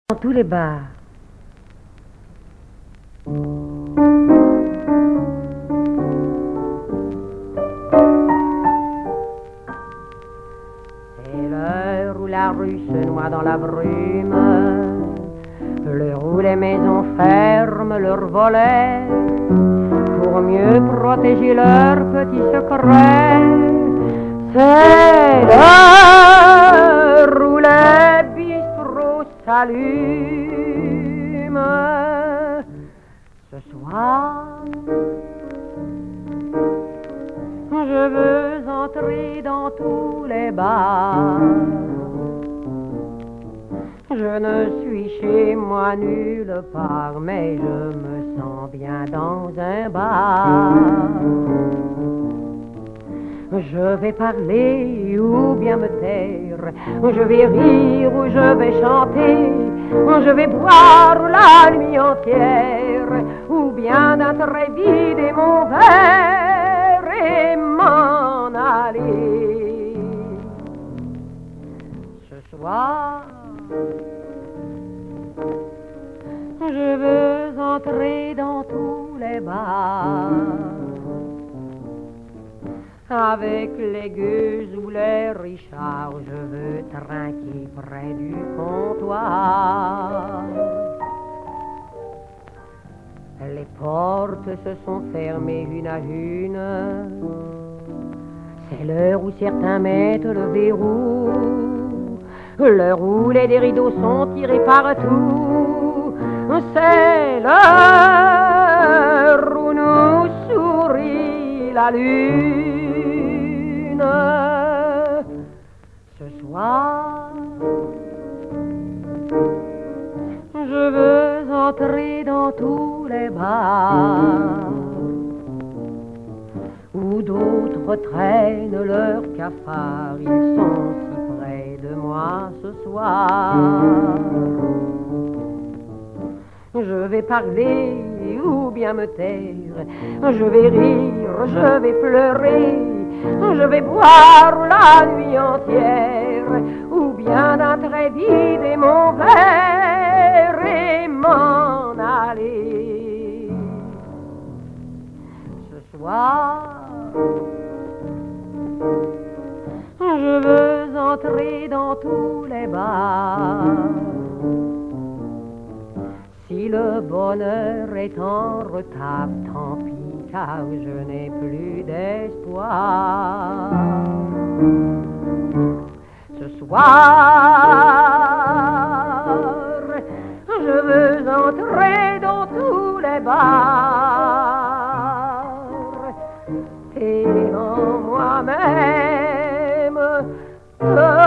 Dans tous les bars. C'est l'heure où la rue se noie dans la brume, l'heure où les maisons ferment leurs volets pour mieux protéger leurs petits secrets. C'est l'heure où les bistrots s'allument. Ce soir, je veux entrer dans tous les bars. Je ne suis chez moi nulle part, mais je me sens bien dans un bar. Je vais parler ou bien me taire, je vais rire ou je vais chanter, je vais boire la nuit entière, ou bien d'un trait vider mon verre et m'en aller. Ce soir, je veux entrer dans tous les bars, avec les gueuses ou les richards, je veux trinquer près du comptoir. Les portes se sont fermées une à une, c'est l'heure où certains mettent le verrou, l'heure où les rideaux sont tirés partout, c'est l'heure où nous sourit la lune. Ce soir, je veux entrer dans tous les bars où d'autres traînent leurs cafards. Ils sont si près de moi ce soir. Je vais parler ou bien me taire, je vais rire, je vais pleurer, je vais boire la nuit entière, ou bien d'un trait vider mon verre et m'en aller. Ce soir, je veux entrer dans tous les bars. Si le bonheur est en retard, tant pis, car je n'ai plus d'espoir. Ce soir, je veux entrer dans tous les bars et en moi-même